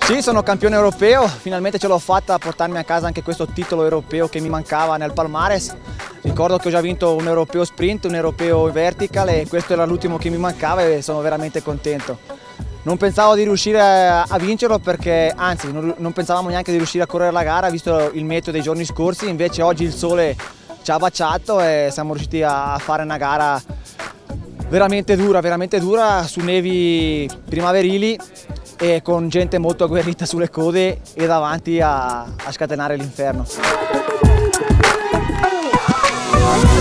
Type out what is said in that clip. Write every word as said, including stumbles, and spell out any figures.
Sì, sono campione europeo, finalmente ce l'ho fatta a portarmi a casa anche questo titolo europeo che mi mancava nel palmares. Ricordo che ho già vinto un europeo sprint, un europeo vertical e questo era l'ultimo che mi mancava e sono veramente contento. Non pensavo di riuscire a vincerlo perché, anzi, non, non pensavamo neanche di riuscire a correre la gara visto il meteo dei giorni scorsi, invece oggi il sole ci ha baciato e siamo riusciti a fare una gara veramente dura, veramente dura su nevi primaverili e con gente molto agguerrita sulle code e davanti a, a scatenare l'inferno.